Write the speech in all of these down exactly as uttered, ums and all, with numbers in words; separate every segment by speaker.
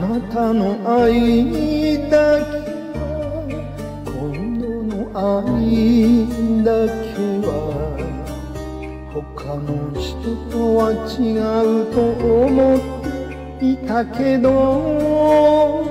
Speaker 1: なたの愛だけは今度の愛だけは他の人とは違うと思っていたけど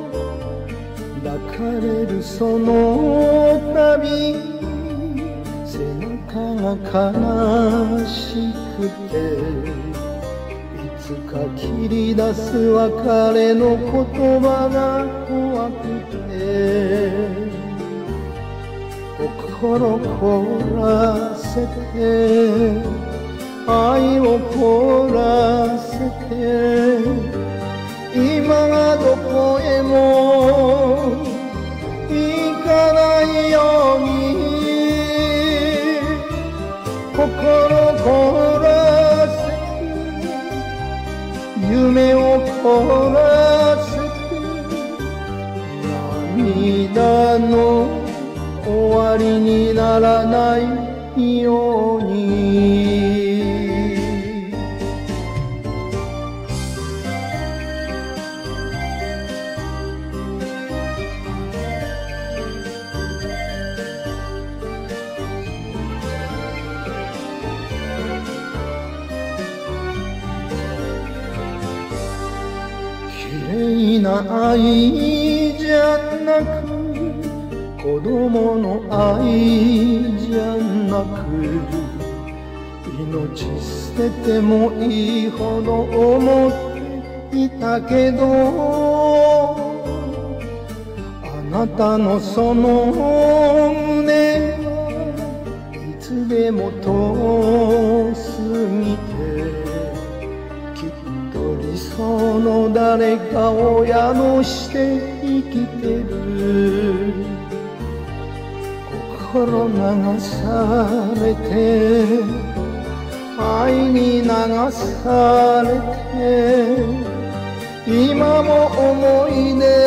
Speaker 1: 抱かれるその度背中が悲しくていつか切り出す別れの言葉が怖くて心凍らせて愛を凍らせて今はどこへも行かないように心凍らせて夢を凍らせて涙の終わりにならないように綺麗な愛じゃなく子供の愛じゃなく命捨ててもいいほど思っていたけどあなたのその胸はいつでも遠すぎてきっと理想の誰かを宿して生きてる心流されて愛に流されて今も思い出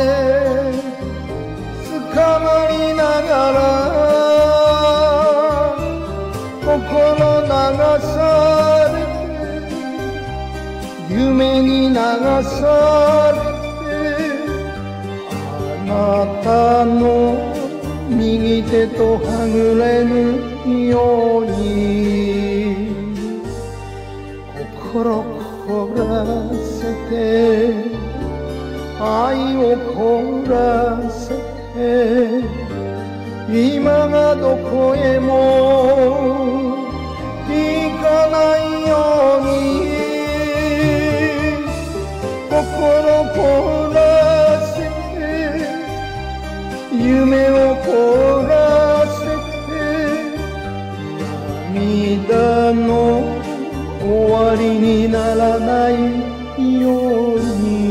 Speaker 1: 捕まりながら心流されて夢に流されてあなたの右手とはぐれぬように心凍らせて愛を凍らせて今がどこへも行かないように心凍らせて夢を凍らせて涙の終わりにならないように